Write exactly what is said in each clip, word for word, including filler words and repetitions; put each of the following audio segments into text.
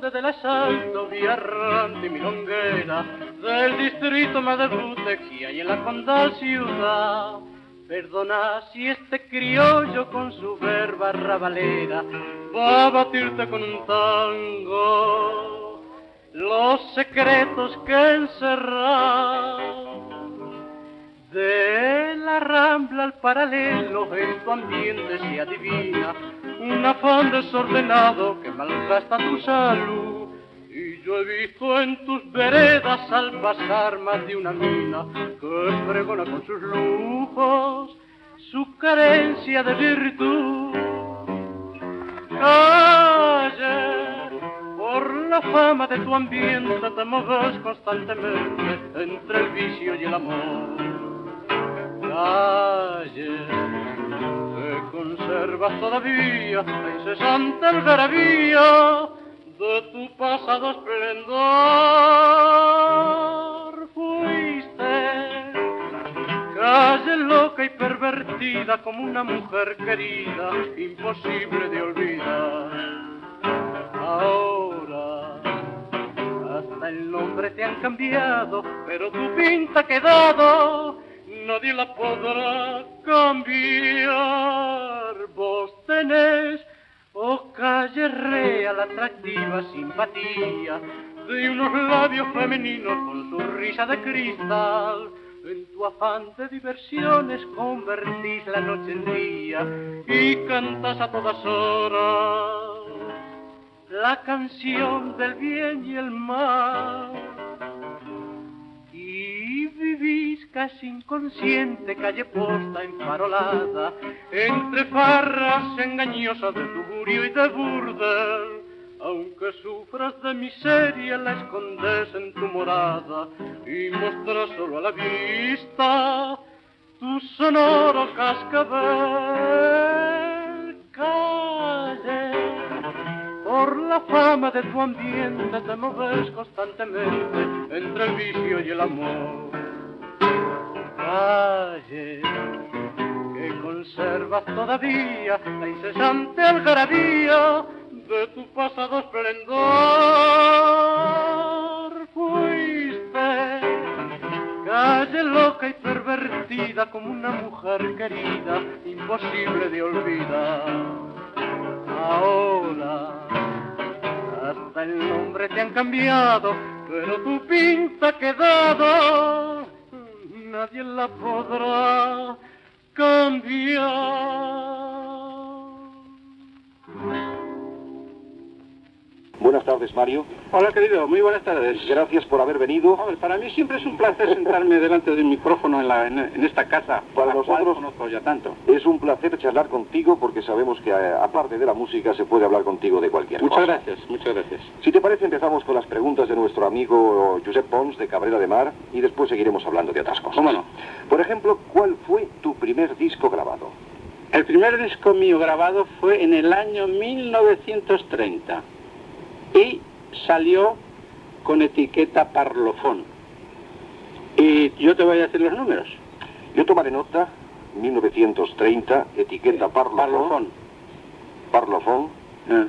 amante del asalto, vía errante y milonguera, del distrito más debute que hay en la condal ciudad. Perdona si este criollo con su verba rabalera va a batirte con un tango los secretos que encerrar. De la Rambla al paralelo en tu ambiente se adivina un afán desordenado que malgasta tu salud. Y yo he visto en tus veredas al pasar más de una mina que pregona con sus lujos su carencia de virtud. Calle, por la fama de tu ambiente te mueves constantemente entre el vicio y el amor. Calle, que conservas todavía la incesante algarabía de tu pasado esplendor. Fuiste calle loca y pervertida como una mujer querida, imposible de olvidar. Ahora hasta el nombre te han cambiado, pero tu pinta ha quedado, nadie la podrá cambiar. Vos tenés, oh calle real, atractiva simpatía de unos labios femeninos con su risa de cristal. En tu afán de diversiones convertís la noche en día y cantas a todas horas la canción del bien y el mal. Y vivís casi inconsciente, calle posta enfarolada, entre farras engañosas de tugurio y de burdel. Aunque sufras de miseria, la escondes en tu morada y mostras solo a la vista tu sonoro cascabel. Calle, por la fama de tu ambiente te mueves constantemente entre el vicio y el amor. Calle, que conservas todavía la incesante algarabía de tu pasado esplendor. Fuiste calle loca y pervertida como una mujer querida, imposible de olvidar. Ahora hasta el nombre te han cambiado, pero tu pinta ha quedado, nadie la podrá cambiar. Buenas tardes, Mario. Hola, querido, muy buenas tardes. Gracias por haber venido. Hombre, para mí siempre es un placer sentarme delante del micrófono en, la, en, en esta casa, para la nosotros cual conozco ya tanto. Es un placer charlar contigo porque sabemos que, aparte de la música, se puede hablar contigo de cualquier muchas cosa. Muchas gracias, muchas gracias. Si te parece, empezamos con las preguntas de nuestro amigo Josep Pons, de Cabrera de Mar, y después seguiremos hablando de otras cosas. ¿Cómo no? Por ejemplo, ¿cuál fue tu primer disco grabado? El primer disco mío grabado fue en el año mil novecientos treinta y salió con etiqueta Parlophone. Y yo te voy a decir los números. Yo tomaré nota, mil novecientos treinta, etiqueta sí, Parlophone. Parlophone. Ah.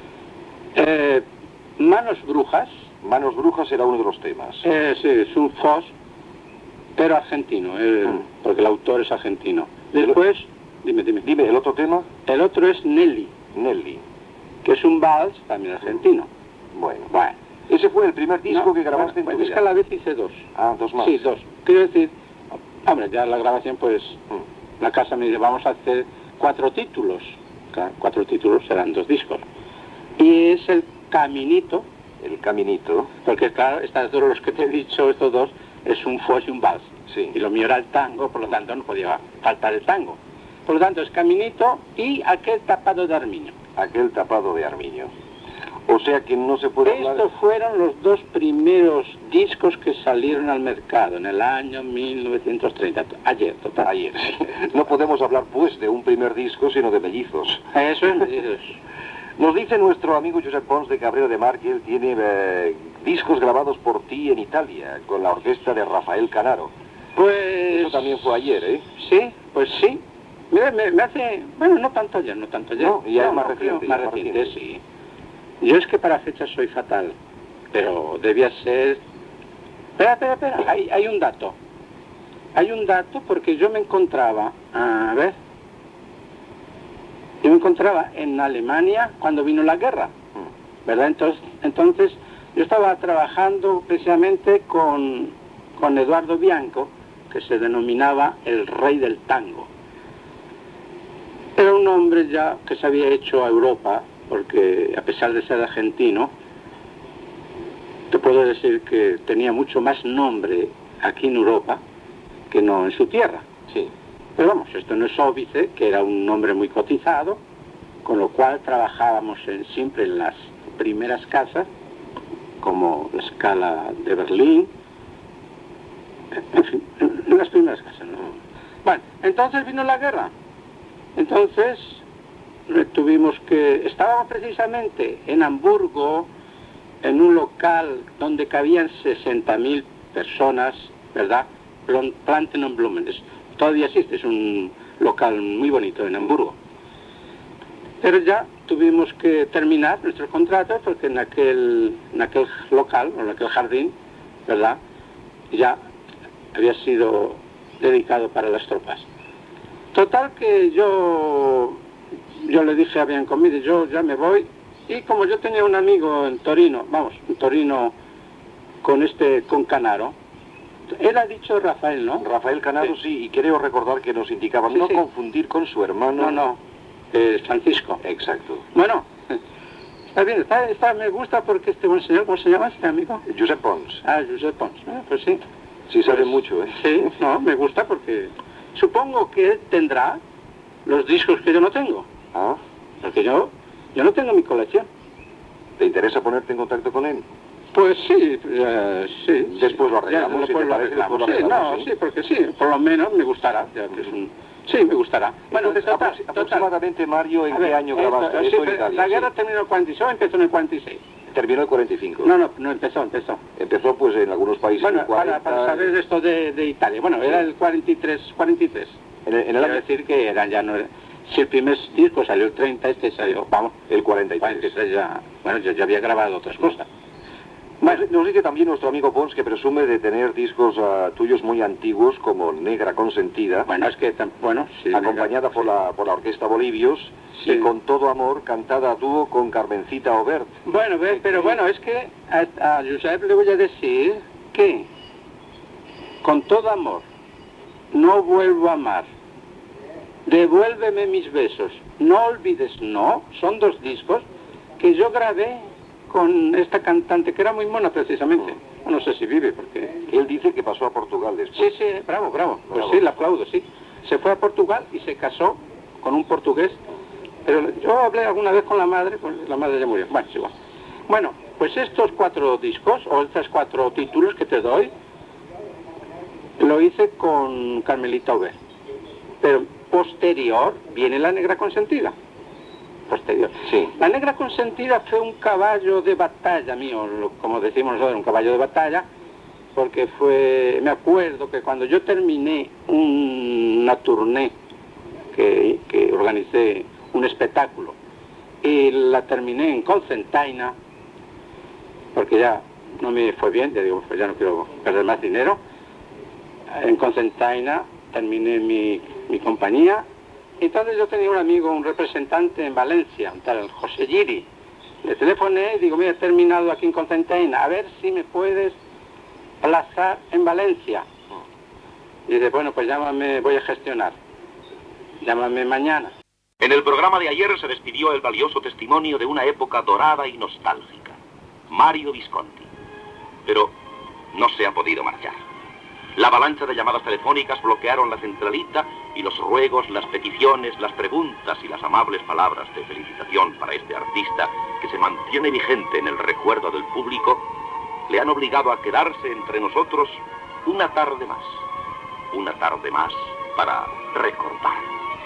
Eh, Manos Brujas. Manos Brujas era uno de los temas. Eh, sí, es un Foss, pero argentino, eh, mm. porque el autor es argentino. Después, dime, dime. Dime, ¿el otro tema? El otro es Nelly. Nelly. Que es un vals, también argentino. Bueno, bueno. Ese fue el primer disco no, que grabaste bueno, en tu pues vida. Es que a la vez hice dos. Ah, dos más. Sí, dos. Quiero decir, hombre, ya la grabación, pues, mm. la casa me dice, vamos a hacer cuatro títulos. Cuatro títulos serán dos discos. Y es el Caminito. El Caminito. Porque, claro, estos dos, los que te he dicho, estos dos, es un foss y un vals. Sí. Y lo mío era el tango, por lo tanto no podía faltar el tango. Por lo tanto, es Caminito y aquel tapado de Armiño. Aquel tapado de Armiño. O sea que no se puede hablar... Estos fueron los dos primeros discos que salieron al mercado en el año mil novecientos treinta. Ayer, total. Ayer. No podemos hablar, pues, de un primer disco, sino de mellizos. Eso es, mellizos. Nos dice nuestro amigo Josep Pons de Cabrera de Mar que él tiene eh, discos grabados por ti en Italia, con la orquesta de Rafael Canaro. Pues... Eso también fue ayer, ¿eh? Sí, pues sí. Mira, me, me hace... Bueno, no tanto ayer, no tanto ayer. No, ya no, es más no, reciente. Más más reciente, reciente, sí. Yo es que para fechas soy fatal, pero debía ser... Espera, espera, espera, hay, hay un dato. Hay un dato porque yo me encontraba, a ver, yo me encontraba en Alemania cuando vino la guerra, ¿verdad? Entonces, entonces yo estaba trabajando precisamente con, con Eduardo Bianco, que se denominaba el rey del tango. Era un hombre ya que se había hecho a Europa, porque a pesar de ser argentino, te puedo decir que tenía mucho más nombre aquí en Europa que no en su tierra. Sí. Pero vamos, esto no es óbice, que era un hombre muy cotizado, con lo cual trabajábamos en, siempre en las primeras casas, como la Scala de Berlín, en fin, en las primeras casas, ¿no? Bueno, entonces vino la guerra. Entonces tuvimos que... Estábamos precisamente en Hamburgo, en un local donde cabían sesenta mil personas, ¿verdad? Planten Blumen. Todavía existe, es un local muy bonito en Hamburgo. Pero ya tuvimos que terminar nuestro contrato porque en aquel, en aquel local, o en aquel jardín, ¿verdad? Ya había sido dedicado para las tropas. Total que yo, yo le dije a Bianco, mire, yo ya me voy. Y como yo tenía un amigo en Torino, vamos, en Torino con este, con Canaro, él ha dicho Rafael, ¿no? Rafael Canaro, sí, sí, y creo recordar que nos indicaba sí, no sí. confundir con su hermano. No, no, eh, Francisco. Exacto. Bueno, está bien, está, está, me gusta porque este buen señor, ¿cómo se llama este amigo? Josep Pons. Ah, Josep Pons, ah, pues sí. Sí, sabe pues, mucho, ¿eh? Sí, no, me gusta porque supongo que él tendrá los discos que yo no tengo. Ah. Porque yo, yo no tengo mi colección. ¿Te interesa ponerte en contacto con él? Pues sí, uh, sí. Después lo arreglamos, ya, si después te lo parece, arreglamos. después lo Sí, arreglamos, no, ¿sí? sí, porque sí, por lo menos me gustará. Ya que es un... Sí, me gustará. Bueno, Entonces, total, aprox- total. aproximadamente, Mario, ¿en A qué ver, año esto, grabaste sí, esto en pero Italia? la guerra Sí. terminó en el cuarenta y seis, empezó en el cuarenta y seis. Terminó el cuarenta y cinco. No, no, no empezó, empezó. Empezó, pues, en algunos países Bueno, en cuarenta... para, para saber esto de, de Italia. Bueno, era el cuarenta y tres, cuarenta y tres. En el, en el Quiero año... decir que eran ya no... Si el primer disco salió el treinta, este salió, vamos, El cuarenta y tres. cuarenta y tres ya... Bueno, yo ya había grabado otras cosas. Nos, nos dice también nuestro amigo Pons que presume de tener discos uh, tuyos muy antiguos como Negra Consentida, Bueno, es que, bueno, sí. acompañada por la, por la Orquesta Bolivios, Sí. y Con Todo Amor, cantada a dúo con Carmencita Obert. Bueno, ve, pero bueno, es que a, a Josep le voy a decir que con todo amor no vuelvo a amar, devuélveme mis besos, no olvides no, son dos discos que yo grabé con esta cantante que era muy mona precisamente. No sé si vive porque... Él dice que pasó a Portugal después. Sí, sí, bravo, bravo. Pues Bravo. sí, le aplaudo, sí. Se fue a Portugal y se casó con un portugués. Pero yo hablé alguna vez con la madre, pues la madre ya murió. Bueno, es igual. Bueno, pues estos cuatro discos, o estos cuatro títulos que te doy, lo hice con Carmelita Obert. Pero posterior viene La Negra Consentida. Posterior. Sí. La Negra Consentida fue un caballo de batalla mío, lo- como decimos nosotros, un caballo de batalla, porque fue, me acuerdo que cuando yo terminé un- una tournée que, que organicé, un espectáculo, y la terminé en Concentaina, porque ya no me fue bien, ya digo, pues ya no quiero perder más dinero. En Concentaina terminé mi, mi compañía. Entonces yo tenía un amigo, un representante en Valencia, un tal José Giri. Le telefoné y digo, mira, he terminado aquí en Concentaina, a ver si me puedes plazar en Valencia. Y dice, bueno, pues llámame, voy a gestionar. Llámame mañana. En el programa de ayer se despidió el valioso testimonio de una época dorada y nostálgica, Mario Visconti. Pero no se ha podido marchar. La avalancha de llamadas telefónicas bloquearon la centralita y los ruegos, las peticiones, las preguntas y las amables palabras de felicitación para este artista que se mantiene vigente en el recuerdo del público le han obligado a quedarse entre nosotros una tarde más. Una tarde más para recordar.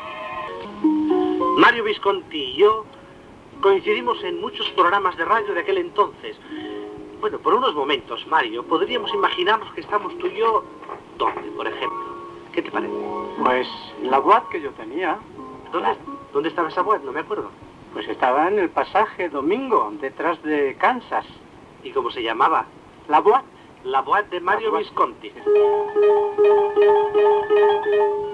Mario Visconti y yo coincidimos en muchos programas de radio de aquel entonces. Bueno, por unos momentos, Mario, podríamos imaginarnos que estamos tú y yo... ¿Dónde, por ejemplo? ¿Qué te parece? Pues la boîte que yo tenía, ¿Dónde, ¿dónde estaba esa web? No me acuerdo. Pues estaba en el pasaje Domingo, detrás de Kansas. ¿Y cómo se llamaba? La Boîte. La Boîte de Mario La Boîte. Visconti.